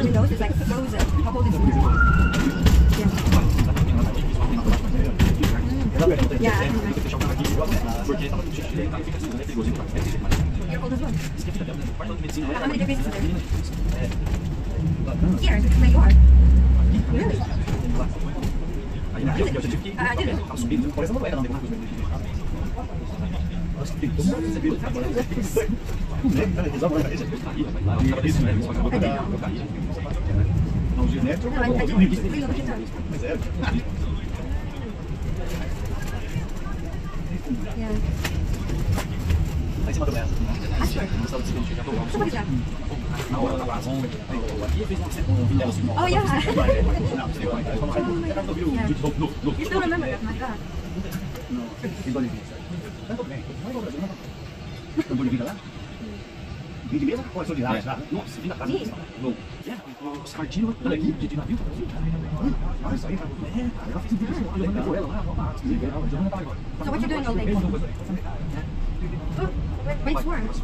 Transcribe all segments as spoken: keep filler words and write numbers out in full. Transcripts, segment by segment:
windows is like frozen. How cold is it? Yeah. Yeah. You're cold as well. How many degrees is there? Here, where you are. Really? Uh, I didn't. Yeah. Lá em cima do Beto. Oh yeah. You still remember that, my God. Em Bolívia lá? Vídeo mesmo? Ou é só de lá? Nossa, vim da casa. Não. É, os partiram aqui de navio. Olha isso aí. É, ela fez um vídeo assim, levando com ela lá. So what you doing all day? Oh, wait, it's warm.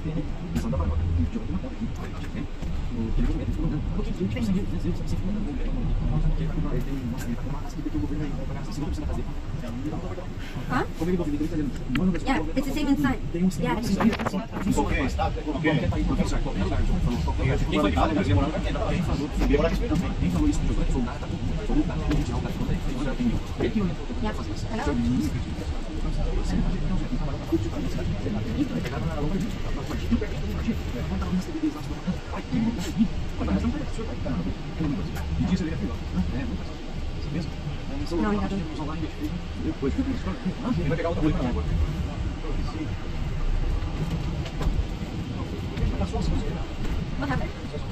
Huh? Yeah, it's the same inside. Yeah, it's the same. Yeah. Hello? Não, ainda não. Ele vai pegar outra coisa na água. What happened?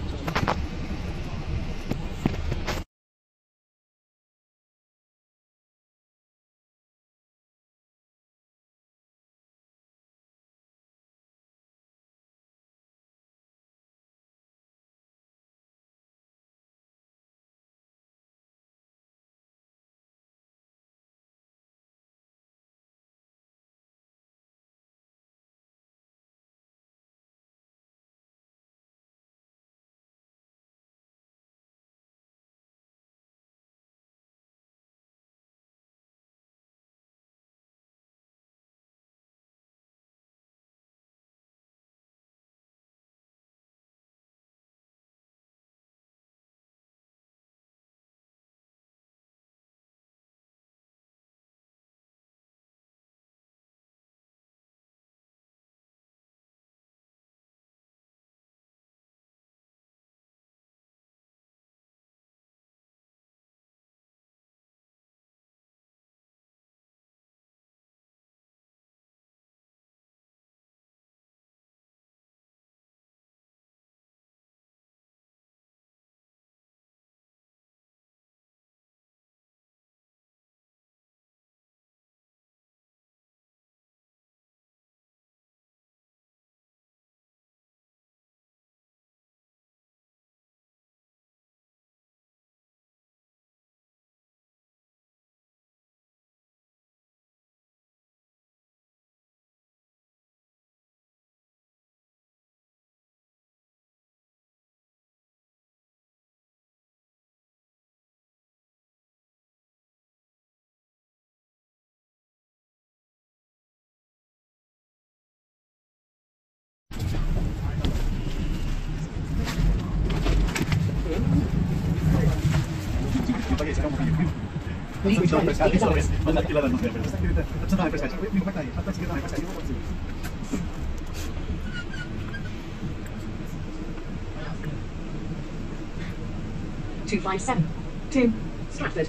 Two five seven. Two. Stratford.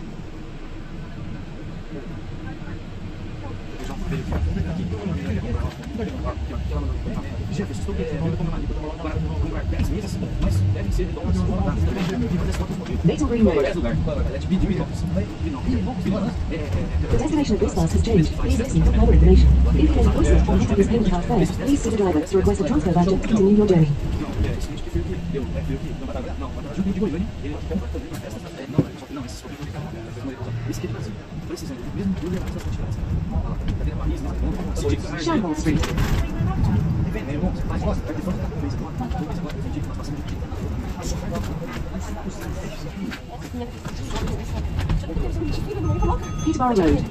Little Green Road. The destination of this bus has changed. Please listen for further information. If you have a voicemail or have this payment card first, please see the driver to request a transfer voucher to continue your journey. Shanghai Street. Peterborough Road.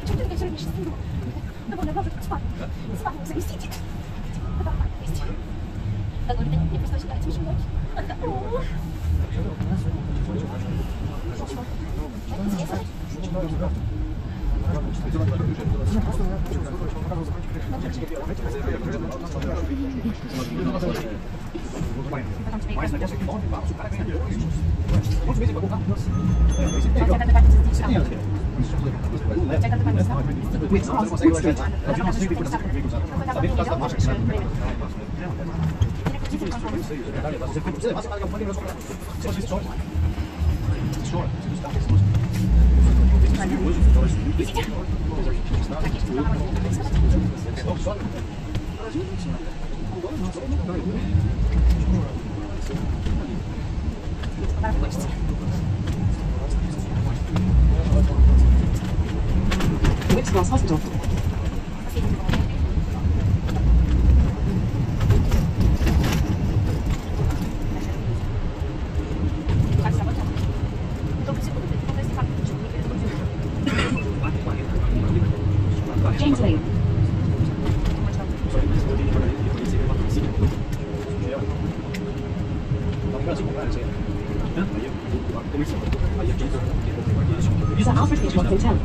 Whips Cross Hospital. James Lane. Sir Alfred Hitchcock Hotel.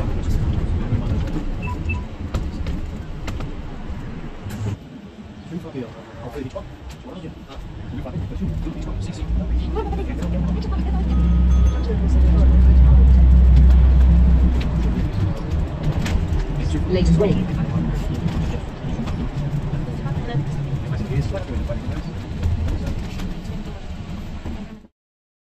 Latest Way.